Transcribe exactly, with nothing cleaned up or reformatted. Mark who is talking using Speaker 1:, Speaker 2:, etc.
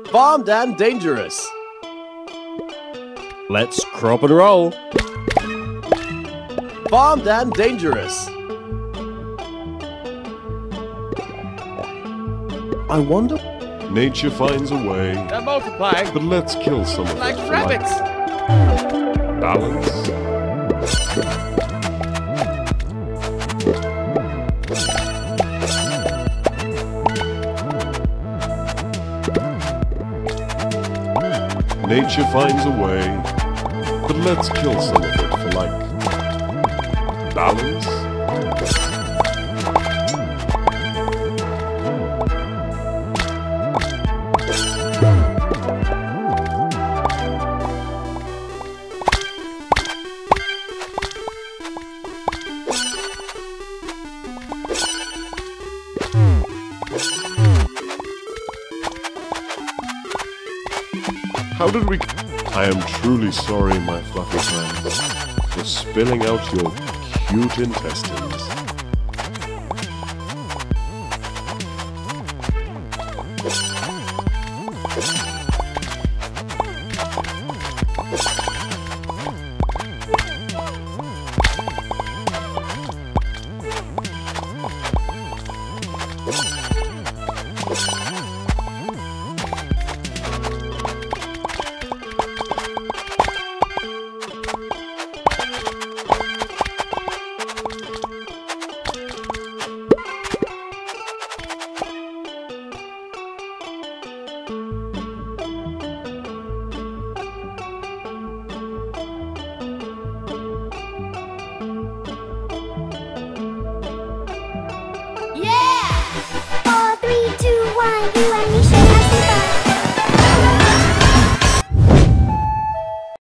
Speaker 1: Bombed and dangerous. Let's crop and roll. Bombed and dangerous. I wonder.
Speaker 2: Nature finds a way.
Speaker 3: They're multiplying.
Speaker 2: But let's kill some of
Speaker 3: Like
Speaker 2: them.
Speaker 3: rabbits.
Speaker 2: Balance. Nature finds a way, but let's kill some of it for like balance. How did we... I am truly sorry, my fluffy friends, for spilling out your cute intestines.